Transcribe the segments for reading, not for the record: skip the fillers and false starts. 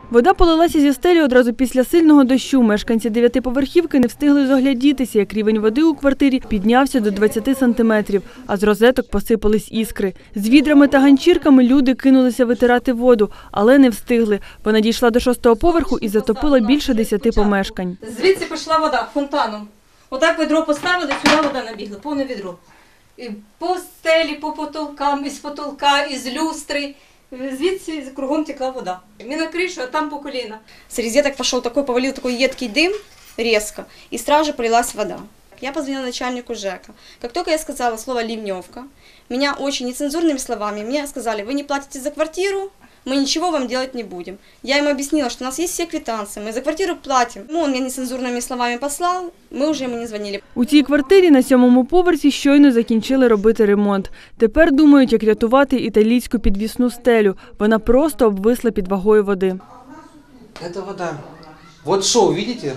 Вода полилася зі стелі одразу після сильного дощу. Мешканці 9-поверхівки не встигли зоглядітися, як рівень води у квартирі піднявся до 20 сантиметрів, а з розеток посипались іскри. З відрами та ганчірками люди кинулися витирати воду, але не встигли. Вона дійшла до 6-го поверху і затопила більше 10 помешкань. Звідси пішла вода фонтаном. Отак ведро поставили, сюди вода набігла, повне відро. І по стелі, по потолкам, із потолка, із люстри. Звідси кругом текла вода. Ми на кришу, а там по коліна. С розеток пошел такой, повалил такой едкий дым резко, и сразу же полилась вода. Я позвонила начальнику ЖЭКа. Как только я сказала слово «ливневка», меня очень нецензурными словами, мне сказали: вы не платите за квартиру, мы ничего вам делать не будем. Я им объяснила, что у нас есть все квитанции, мы за квартиру платим. Он мне нецензурными словами послал, мы уже ему не звонили. У цій квартирі на 7-му поверсі щойно закінчили робити ремонт. Тепер думають, як рятувати італійську підвісну стелю. Вона просто обвисла під вагою води. Это вода. Вот шоу, видите?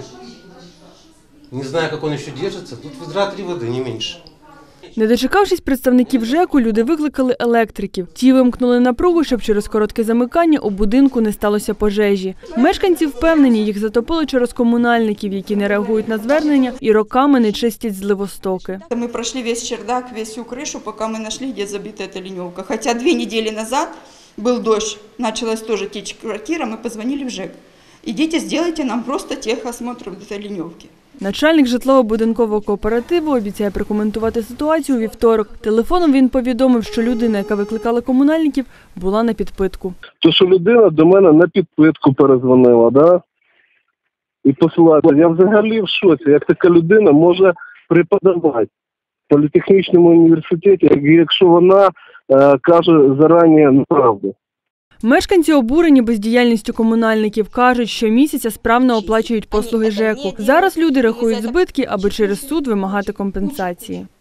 Не знаю, как он еще держится. Тут ведра 3 воды, не меньше. Не дочекавшись представників ЖЕКу, люди викликали електриків. Ті вимкнули напругу, щоб через коротке замикання у будинку не сталося пожежі. Мешканці впевнені, їх затопило через комунальників, які не реагують на звернення і роками не чистять зливостоки. Мы прошли весь чердак, всю крышу, пока мы нашли, где забита эта ливневка. Хотя 2 недели назад был дождь, началась тоже течь квартира, мы позвонили в ЖЭК. Идите, сделайте нам просто техосмотр этой ливневки. Начальник житлово-будинкового кооперативу обіцяє прокоментувати ситуацію у вівторок. Телефоном він повідомив, що людина, яка викликала комунальників, була на підпитку. То, що людина до мене на підпитку перезвонила, да? І посилає. Я взагалі в шоці, як така людина може преподавати в політехнічному університеті, якщо вона каже зарані неправду. Мешканці обурені бездіяльністю комунальників. Кажуть, що місяця справно оплачують послуги ЖЕКу. Зараз люди рахують збитки, аби через суд вимагати компенсації.